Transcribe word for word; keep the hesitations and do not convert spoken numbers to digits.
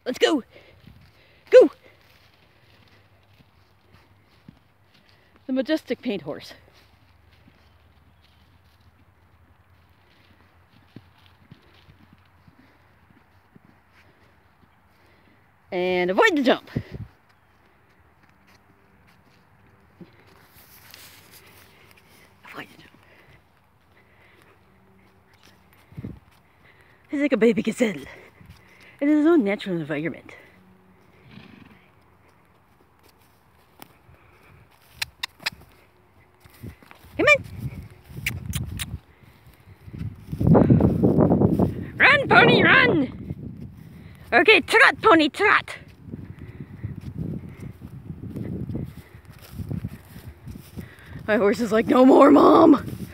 Let's go. Go. The majestic paint horse. And avoid the jump. Avoid the jump. He's like a baby gazelle in his own natural environment. Come on! Run, pony, run! Okay, trot, pony, trot! My horse is like, no more, Mom!